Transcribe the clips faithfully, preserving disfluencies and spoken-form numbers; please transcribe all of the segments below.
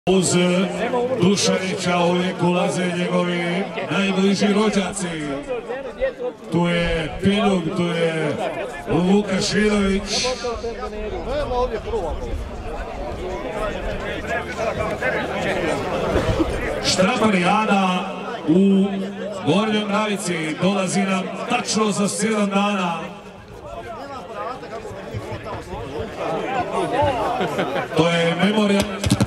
Uz Dušanića uvijek ulaze njegovi najbliži rođaci. Tu je Piljug, tu je Vukašinović. Štrapani Ana u Gornjoj Mravici dolazi nam tačno za sedam dana. To je memorijalna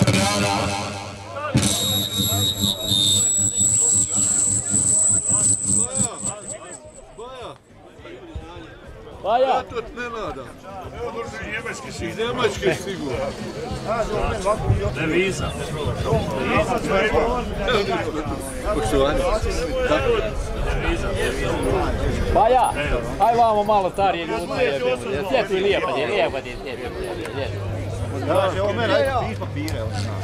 Baja! Ja to ne nadam. Evo došli njemački sigurno. Njemački sigurno. Deviza. Poštovanje. Baja! Aj vamo malo starije ljudi. Slijepi lijepa je, lijepa je, lijepa je. Kaže, ovo mene, ajde pis papire.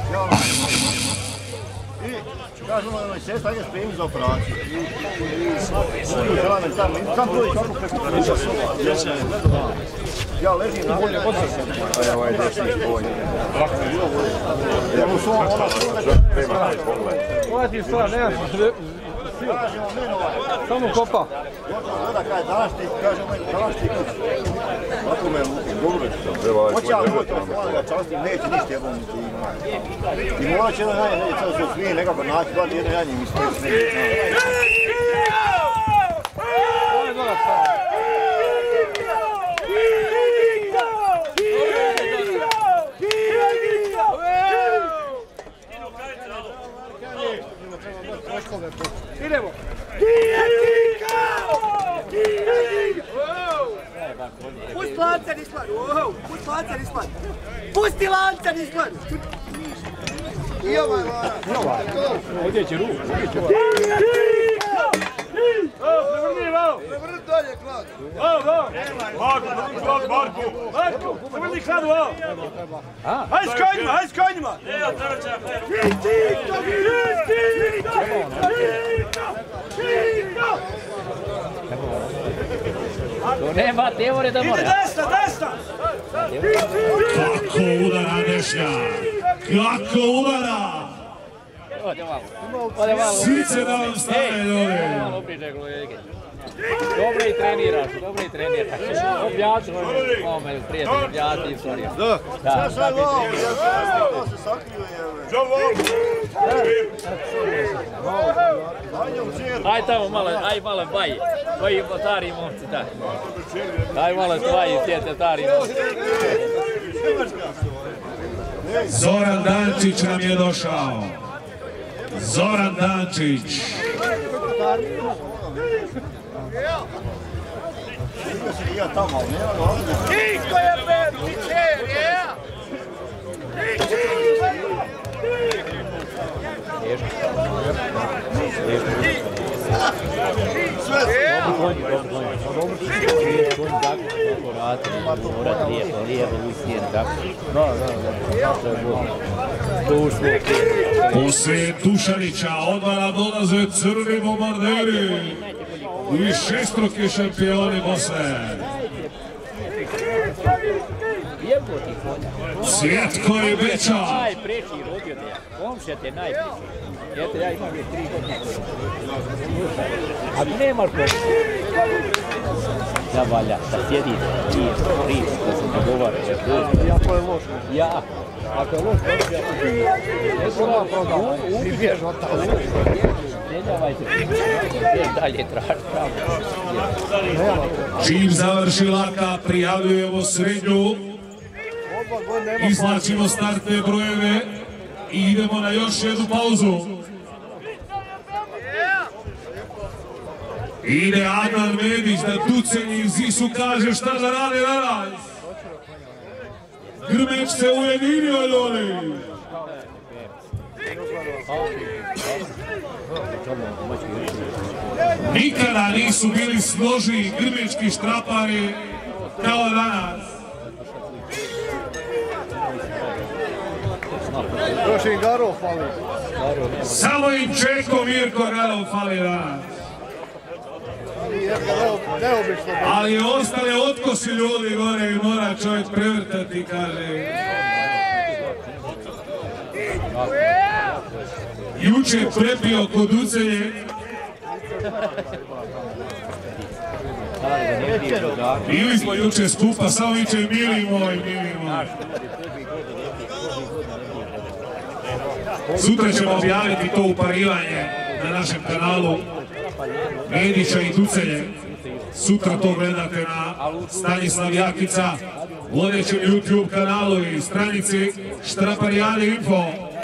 I, kaže ono, ono, sest, ajde spremim za operaciju. Sam broj kako preko ja ležim na volje, od se. Pa je ovaj desni boj. Evo su ona prema pogled. Koja ti stvar, nema. Kaže, ovo mene ovaj. Samo kopa. Onda kaže, danas ti, kaže, danas ti kući. Ako me dobro je. Hoće ja uvijek ovo da častim, neće ništa jebom ti ima. I morat će jedan janje, neće sada se smije nekako naći, bar jedan janje mi stoji neće. Ovo je dobra stvar. Idemo! Pusti lanca nispad! Pusti lanca nispad! Pusti lanca nispad! I ovaj vara! Ovdje će ruku, ovdje će ruku. Prevrni, vao! Prevrni dalje, klad! Vao, vao! Marko, Marko! Marko, prevrni kladu, vao! Hajde s konjima, hajde s konjima! Tito, Tito, Tito! To nema teore da mora. Ide desna, desna! Kako udara Nešnja! Kako udara! Ode malo. Ode malo. Svice da vam stane ljudi. Malo opriče kolege. Dobro i treniraš, dobro i treniraš. Objasni ovome prijatelj, objasni istoriju. Da. Šta sad ovo? Ja se sakrio je. Aj tamo malo, aj malo baji. Koji stari momci, da. Aj malo baji, sjete stari momci. Zoran Dančić nam je došao. Zoran Dančić. Niko je bedni čer, je? Poslije Dušanića odmara dolaze crni bombarderi i šestroki šampioni Bosne. Svjetko i Beča. Najpreći rodio te, komšija te najpreći. Eto, ja imam je tri godine. A nemaš komšija. Da valja, da sjedi ti, prič, da se dogovaraš. Jako je loš. Ja. Ako je loš komšija, ne su nam prodala. Ti bjež od tamo. Ne davajte, dalje traži pravo. Čim završi laka, prijavljujemo srednju. Izlačimo startne brojeve i idemo na još jednu pauzu. Ide Adnan Medić da Ducenji Zisu kaže šta da rade danas. Grmeć se ujedinio ljudi. Nikada nisu bili složni grmečki štrapari kao danas. Još im Garov fali. Samo im Čeko Mirko Garov fali danas. Ali ostale otkosi ljudi gore i mora čovjek prevrtati, kaže. juče prepio kod Ucelje. Bili smo juče skupa, samo viče mili moj, mili moj. Sutra ćemo objaviti to uparivanje na našem kanalu Medića i Ducelje. Sutra to gledate na Stanislav Jakica, vodećem YouTube kanalu i stranici Štraparijade Info.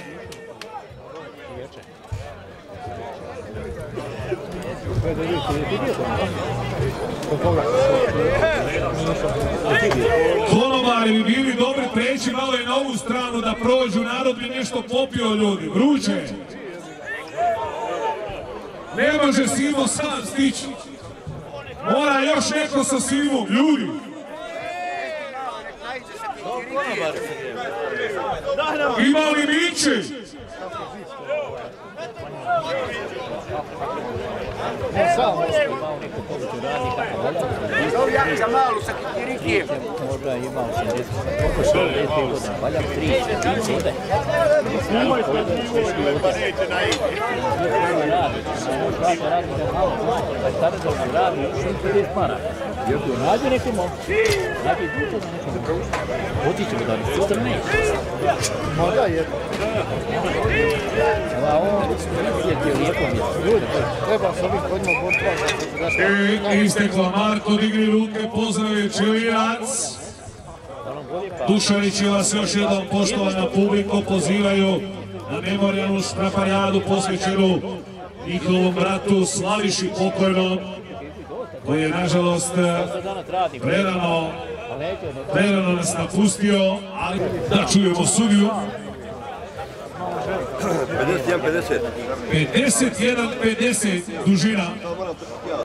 Konobari bi bili dobri preći malo i na ovu stranu da prođu, narod bi nešto popio ljudi, vruće. Ne može Simo sam stići. Mora još neko sa Simom, ljudi. Ima li Miće? Jakica malu sa kikirikijem. Možda je imao osamdeset godina, valja tri, četiri ode. Radi, radi da malo plaća, pa tada da nam radi šest para. Jer tu nađe neku momku, nađe duče za neku momku. Otićemo da li sutra neće. Možda jedno. A on je ti lijepo mjesto. Ljudi, Treba s ovih konjima bortva. I istekla Marko, digni ruke, pozdravlje Čelirac. Dušanić vas još jednom, poštovana publiko, pozivaju na memorijalnu štraparijadu posvećenu njihovom bratu Slaviši pokojnom, koji je nažalost prerano, prerano nas napustio, ali da čujemo sudiju. pedeset jedan pedeset. pedeset jedan pedeset dužina.